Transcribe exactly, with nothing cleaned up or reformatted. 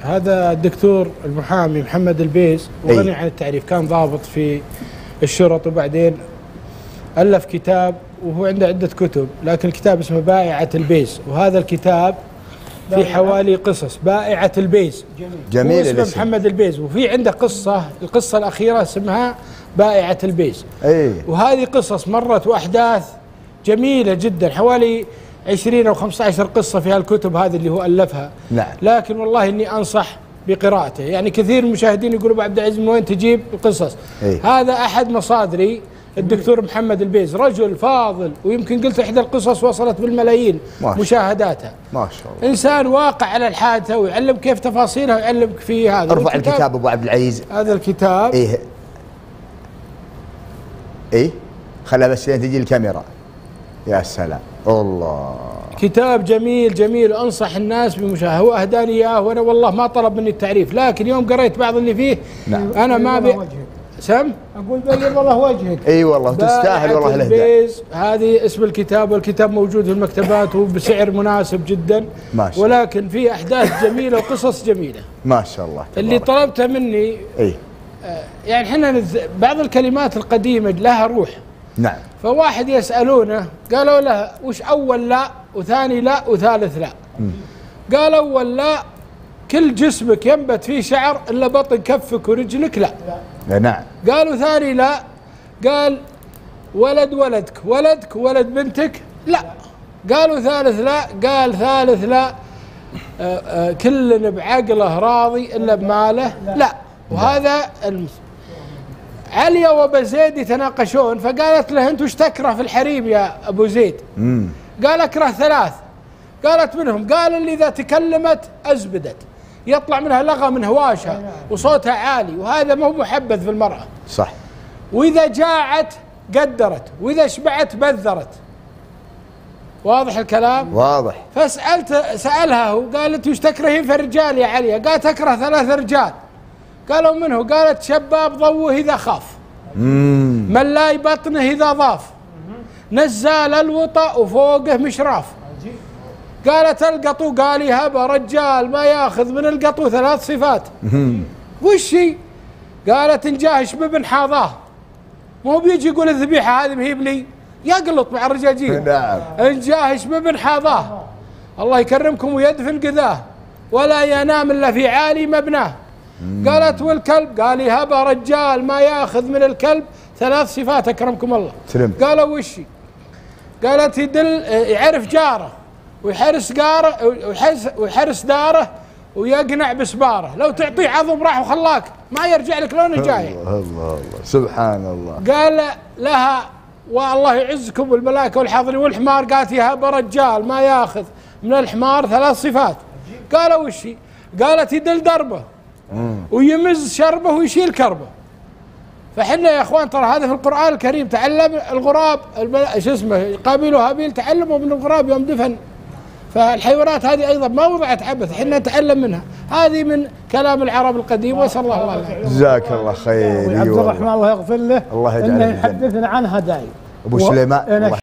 هذا الدكتور المحامي محمد البيز، وغني عن التعريف، كان ضابط في الشرط وبعدين ألف كتاب، وهو عنده عدة كتب، لكن الكتاب اسمه بائعة البيز، وهذا الكتاب في حوالي قصص. بائعة البيز جميل. هو اسمه محمد البيز، وفي عنده قصة، القصة الأخيرة اسمها بائعة البيز. أي. وهذه قصص مرت وأحداث جميلة جدا، حوالي عشرين أو خمسة عشر قصة في هالكتب هذه اللي هو ألفها. نعم. لكن والله إني أنصح بقراءته، يعني كثير من المشاهدين يقولوا أبو عبد العزيز من وين تجيب القصص؟ أي. هذا أحد مصادري الدكتور محمد البيز، رجل فاضل، ويمكن قلت إحدى القصص وصلت بالملايين مشاهداتها. ما شاء الله. إنسان واقع على الحادثة ويعلم كيف تفاصيلها ويعلمك في هذا. ارفع الكتاب أبو عبد العزيز. هذا الكتاب. إيه إيه خلها بس لين تجي الكاميرا. يا سلام الله. كتاب جميل جميل، أنصح الناس بمشاهدة. هو أهداني إياه وأنا والله ما طلب مني التعريف، لكن يوم قريت بعض اللي فيه نعم. أنا ما بي سم أقول بيض الله وجهك. اي والله تستاهل والله الهدايا. هذه اسم الكتاب، والكتاب موجود في المكتبات وبسعر مناسب جدا. ما شاء الله. ولكن فيه أحداث جميلة وقصص جميلة. ما شاء الله. اللي طلبته مني اي آه يعني احنا بعض الكلمات القديمة لها روح. نعم. فواحد يسألونه قالوا له وش أول لا وثاني لا وثالث لا؟ مم. قال أول لا كل جسمك ينبت فيه شعر إلا بطن كفك ورجلك لا. نعم. قالوا ثاني لا، قال ولد ولدك ولدك ولد بنتك لا. قالوا ثالث لا، قال ثالث لا آآ آآ كل بعقله راضي إلا بماله لا. وهذا المس... عليا وابو زيد يتناقشون، فقالت له انت وش تكره في الحريم يا ابو زيد؟ مم. قال اكره ثلاث. قالت منهم؟ قال اللي اذا تكلمت ازبدت، يطلع منها لغى من هواشها وصوتها عالي، وهذا ما هو محبذ في المرأة. صح. واذا جاعت قدرت، واذا شبعت بذرت. واضح الكلام؟ واضح. فسألت سألها هو، قالت وش تكرهين في الرجال يا عليا؟ قالت اكره ثلاث رجال. قالوا منه؟ قالت شباب ضوه إذا خاف، مم. ملاي بطنه إذا ضاف، نزال الوطأ وفوقه مشراف. قالت القطو قال يهبه رجال ما ياخذ من القطو ثلاث صفات. وش هي؟ قالت انجاهش بابن حاضاه، مو بيجي يقول الذبيحة هذه مهيب لي، يقلط مع الرجاجيل. نعم. انجاهش بابن حاضاه، الله يكرمكم ويدفن قذاه، ولا ينام إلا في عالي مبناه. مم. قالت والكلب قال يهبه رجال ما ياخذ من الكلب ثلاث صفات اكرمكم الله. ترم. قالوا وشي؟ قالت يدل يعرف جاره ويحرس قاره ويحرس ويحرس داره ويقنع بسباره، لو تعطيه عظم راح وخلاك ما يرجع لك لونه جاي. الله الله الله سبحان الله. قال لها والله يعزكم الملائكه والحاضرين والحمار، قالت يهبه رجال ما ياخذ من الحمار ثلاث صفات. قالوا وشي؟ قالت يدل دربه مم. ويمز شربه ويشيل كربه. فحنا يا اخوان ترى هذا في القرآن الكريم. تعلم الغراب شو اسمه قابيل وهابيل تعلموا من الغراب يوم دفن. فالحيوانات هذه ايضا ما وضعت عبث، حنا نتعلم منها، هذه من كلام العرب القديم. واسال الله العافيه. جزاك الله خير. عبد الرحمن الله يغفر له، الله يجعله انه يحدثنا عنها دايم. ابو سليمان.